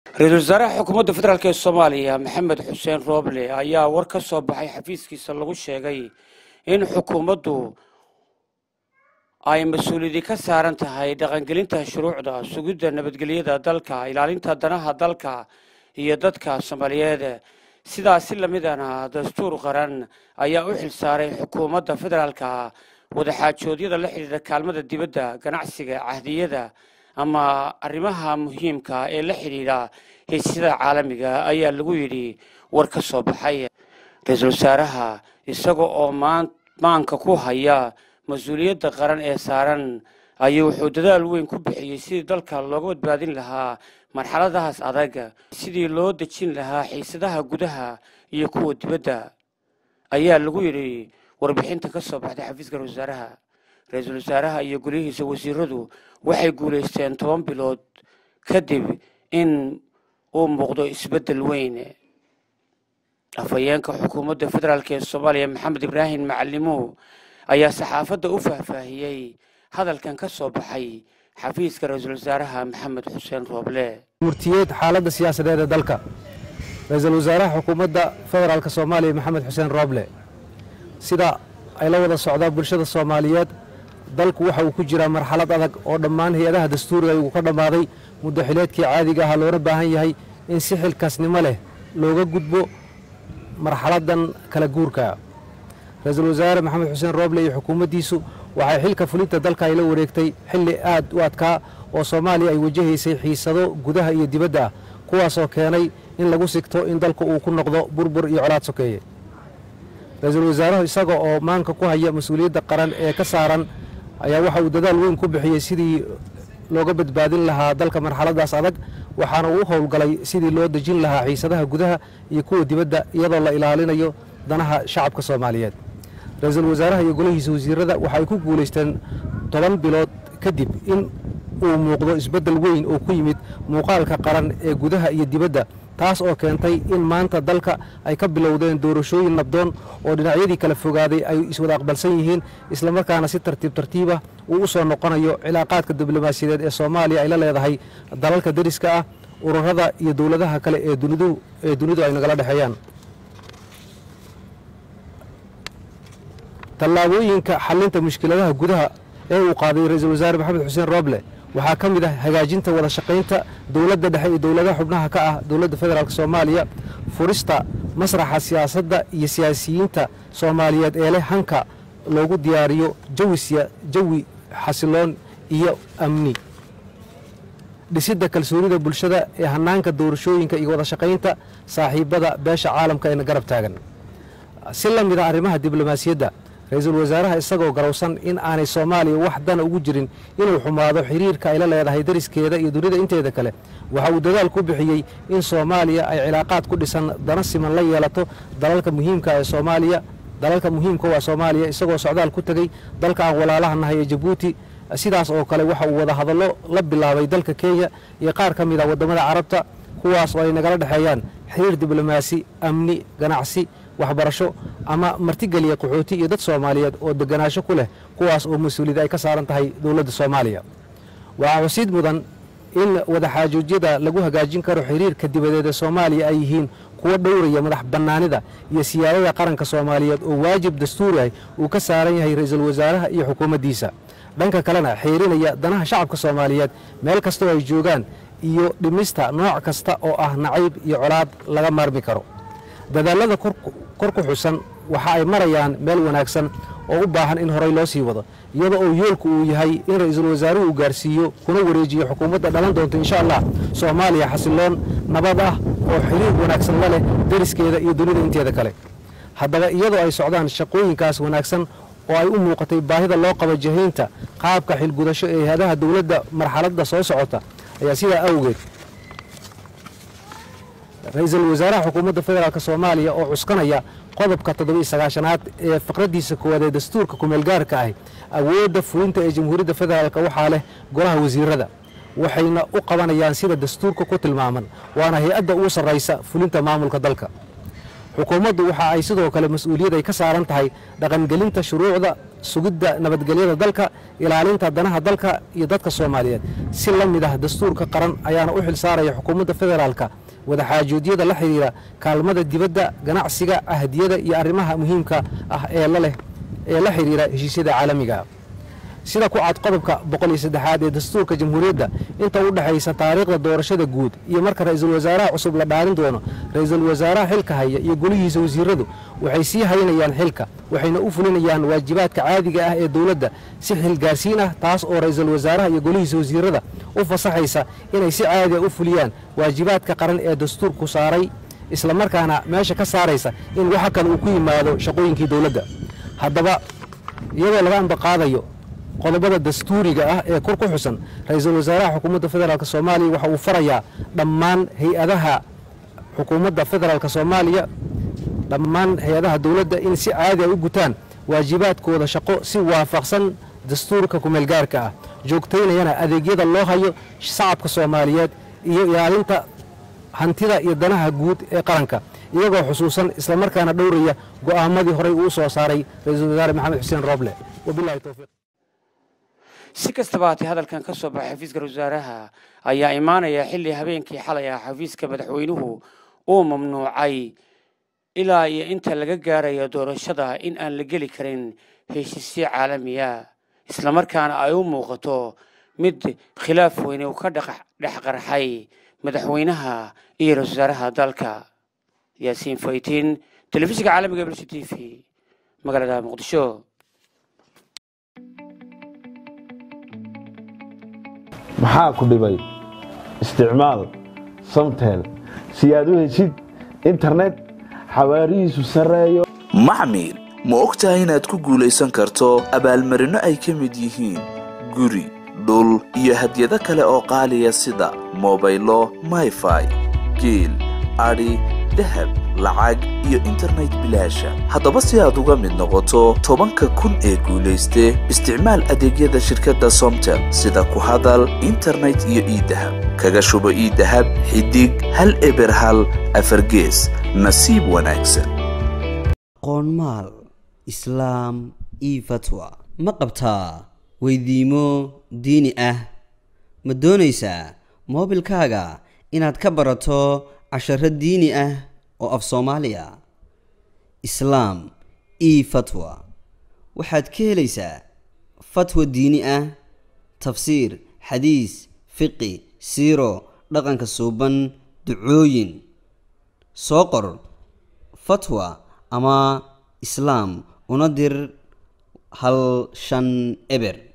رئيس وزراء حكومة فدرالك الصومالية محمد حسين روبلي ayaa war ka soo baxay xafiiskiisa lagu sheegay in xukuumaddu ay mas'uuliyad ka saaran tahay dhaqangelinta shuruucda sugidda nabadgelyada dalka, ilaalinta danaha dalka iyo dadka Soomaaliyeed. sidaas la midana dastuur qaran ayaa u xilsaaray xukuumadda federaalka wadaxaajoodyada la xiriira kaalmada dibadda, ganacsiga, cahdiyada ama arrimaha muhiimka ee la xiriira heshiisyada caalamiga ayaa lagu yiri war ka soo baxay. Ra'iisul wasaaraha isagoo oo maanka ku haya mas'uuliyadda qaran ee saaran ayuu wuxuu dadaal weyn ku bixiyay sidii dalka looga badbaadin lahaa marxaladahaas adag, sidii loo dejin lahaa xiisadaha gudaha iyo kuwa dibadda ayaa lagu yiri warbixinta ka soo baxday xafiiska wasaaraha. Ra'iisul wasaaraha iyo golihiisa wasiiradu waxay guuleysteen 10 bilood kadib in uu muuqdo isbedel weyn. afayeenka xukuumadda federaalka ee Soomaaliya Maxamed Ibrahim Macalimo ayaa saxaafadda u faahfaahiyay hadalkan ka soo baxay xafiiska ra'iisul wasaaraha Maxamed Xuseen Rooble. murtiyeed xaaladda siyaasadeed ee dalka. ra'iisul wasaaraha xukuumadda federaalka Soomaaliya Maxamed Xuseen Rooble sida ay la wada socdaan bulshada Soomaaliyeed, dalku waxa uu ku jiraa marxalad adag oo dhammaan hay'adaha dastuuriga uu ka dhamaaday muddo xileedkii caadiga ah loo baahan yahay in si xilkaasnimo leh looga gudbo marxaladan kala guurka. ra'iisul wasaare Maxamed Xuseen Rooble iyo xukuumaddiisu waxay xilka fulinta dalka ay la wareegtay xilli aad u adkaa oo Soomaaliya ay wajahaysay xiisado gudaha iyo dibadda kuwaas oo keenay in lagu sigto in dalku uu ku noqdo burbur iyo colaad sokeeye. ra'iisul wasaaruhu isagoo oo maanka ku haya mas'uuliyadda qaran ee ka saaran ayaa waxa uu dadaal weyn ku bixiyay sidii looga badbaadin lahaa dalka marxaladaas adag, waxaana uu howlgalay sidii loo dejin lahaa xiisadaha gudaha iyo kuwa dibadda iyadoo la ilaalinayo danaha shacabka Soomaaliyeed. ra'iisul wasaaraha iyo golihiisa wasiirada waxay ku guuleysteen 10 bilood kadib in uu muuqdo isbedel weyn oo ku yimid muuqaalka qaran ee gudaha iyo dibadda, taas oo keentay in maanta dalka ay ka bilowdeen doorashooyin nabdoon oo dhinacyadii kala fogaaday ay iswada aqbalsan yihiin, isla markaana si tartiib ah uu u soo noqonayo cilaaqaadka diblomaasiyadeed ee Soomaaliya ay la leedahay dalalka dariska ah, ururada iyo dawladaha kale ee dunidu ay nagala dhaxeeyaan. tallaabooyinka xallinta mushkiladaha gudaha ee uu qaaday ra'iisul wasaare Maxamed Xuseen Rooble waxaa ka mid ah hagaajinta wada shaqaynta dawladda dhexe iyo dawladaha xubnaha ka ah dawladda federaalka Soomaaliya, furista masraxa siyaasadda iyo siyaasiyiinta Soomaaliyeed ee leh hanka loogu diyaariyo jawi xasiloon iyo amni, dhisidda kalsoonida bulshada ee hanaanka doorashooyinka iyo wada shaqaynta saaxiibada beesha caalamka ee garab taagan. si la mid ah arrimaha diblomaasiyadda, ra'iisul wasaaraha isagoo garowsan in aanay Soomaaliya wax dan ugu jirin inuu xumaado xiriirka ay la leedahay dariskeeda iyo dunida inteeda kale, waxa uu dadaal ku bixiyay in Soomaaliya ay cilaaqaad ku dhisan dana siman la yeelato dalalka muhiimka ee Soomaaliya. dalalka muhiimka waa Soomaaliya isagoo socdaal ku tagay dalka aan walaalaha nahay ee Djibouti. sidaas oo kale waxa uu wada hadallo la bilaabay dalka Kenya iyo qaar ka mid ah wadamada Carabta, kuwaas oo ay nagala dhaxeeyaan xiriir diblomaasi, amni, ganacsi, waxbarasho ama martigeliya qaxooti iyo dad Soomaaliyeed oo deganaansho ku leh, kuwaas oo mas'uuliyad ay ka saaran tahay dawladda Soomaaliya. waxaa xusid mudan in wadaxaajoodyada lagu hagaajin karo xiriirka dibadeed ee Soomaaliya ay yihiin kuwa dhowraya madax bannaanida iyo siyaadada qaranka Soomaaliyeed oo waajib dastuuri ah uu ka saaran yahay ra'iisul wasaaraha iyo xukuumaddiisa, dhanka kalena xiriirinaya danaha shacabka Soomaaliyeed meel kasta oo ay joogaan iyo dhimista nooc kasta oo ah nacayb iyo colaad laga maarmi karo. dadaalada kor ku xusan waxa ay marayaan meel wanaagsan oo u baahan in horey loo sii wado, iyadoo oo yoolku uu yahay in ra'iisul wasaaruhu uu gaarsiiyo kuna wareejiyo xukuumadda dhalan doonta insha Allah Soomaaliya xasiloon, nabad ah oo xiriir wanaagsan la leh dariskeeda iyo dunida inteeda kale. haddaba iyadoo ay socdaan shaqooyinkaas wanaagsan oo ay u muuqatay baahida loo qabo jahaynta qaabka xilgudasho ee hay'adaha dawladda marxaladda soo socota, ayaa sidaa awgeed ra'iisul wasaaraha xukuumadda federaalka Soomaaliya oo cuskanaya qodobka 79aad ee faqradiisa koowaad ee dastuurka kumeel gaarka ah, awoodda fulinta ee jamhuuriyadda federaalka waxaa leh golaha wasiirada, waxayna u qabanayaan sida dastuurka ku tilmaaman, waana hay'adda ugu sarreysa fulinta maamulka dalka. xukuumaddu waxa ay sidoo kale mas'uuliyad ay ka saaran tahay dhaqangelinta shuruucda sugidda nabadgelyada dalka ilaalinta danaha dalka iyo dadka Soomaaliyeed si la mid ah dastuurka qaran ayaana u xil saaraya xukuumadda federaalka wada xaajoodiyada la xiriira kaalmada dibadda ganacsiga ahdiyada iyo arrimaha muhiimka ah ee la xiriira heshiisyada caalamiga sida ku cad qodobka 103 ee dastuurka jamhuuriyadda inta u dhaxaysa taariikhda doorashada guud iyo marka ra'iisul wasaaraha cusub la dhaalin doono ra'iisul wasaaraha xilka haya iyo golihiisa wasiiradu waxay sii haynayaan xilka waxayna u fulinayaan waajibaadka caadiga ah ee dawladda si xil gaarsiin ah taas oo ra'iisul wasaaraha iyo golihiisa wasiirada u fasaxaysa inay si caadi ah u fuliyaan waajibaadka qaran ee dastuurku saaray isla markaana meesha ka saaraysa in waxa kale uu ku yimaado shaqooyinkii dawladda haddaba iyadoo laga ambaqaadayo qodobada dastuuriga ah ee kor ku xusan ra'iisul wasaaraha xukuumadda federaalka Soomaaliya waxa uu farayaa dhammaan hay'adaha xukuumadda federaalka Soomaaliya dhammaan hay'adaha dawladda in si caadi ah u gutaan waajibaadkooda shaqo si waafaqsan dastuurka ku meel gaarka ah joogtaynayana adeegyada loo hayo shacabka Soomaaliyeed iyo ilaalinta hantida iyo danaha guud ee qaranka iyagoo xusuusan isla markaana dhowraya go'aamadii hore uu soo saaray ra'iisul wasaare Maxamed Xuseen Roble wabillahi tawfiiq si kastaba haddii hadalkan ka soo baxay xafiiska wasaaraha ayaa imaanaya xilli habeenkii xalay ah xafiiska madaxweynuhu uu mamnuucay ilaa iyo inta laga gaarayo doorashada in aan la geli karin heshiisyo caalami ah isla markaana ay u muuqato mid khilaaf weyn oo ka dhex qarxay madaxweynaha iyo ra'iisul wasaaraha dalka yaasiin faytiin telefishinka caalamiga ee Bulsho TV magaalada Muqdisho maxaa ku dhibay isticmaal Somtel si aad u heshid internet xawaarihiisu sareeyo macmiil ma ogtahay inaad ku guulaysan karto abaalmarino ay ka mid yihiin guri dhul iyo hadiyado kale oo qaaliya sida mobaylo MiFi geel ari dahab lacag iyo internet bilaasha haddaba si aad uga mid noqoto 10,000 ee guulayste isticmaal adeegyada shirkadda Somtel sida ku hadal internet iyo e-dahab kaga shubo e-dahab xidig hal eber hal afar gees nasiib wanaagsan qoonmaal islaam fatwa ma qabtaa weydiimo diini ah ma doonaysaa moobilkaaga inaad ka barato casharo diini ah oo af Soomaaliya islaam fatwa waxaad ka helaysaa fatwa diini ah tafsiir xadiis fiqi siiro dhaqanka suuban ducooyin soo qor fatwa ama islaam una dir hal shan eber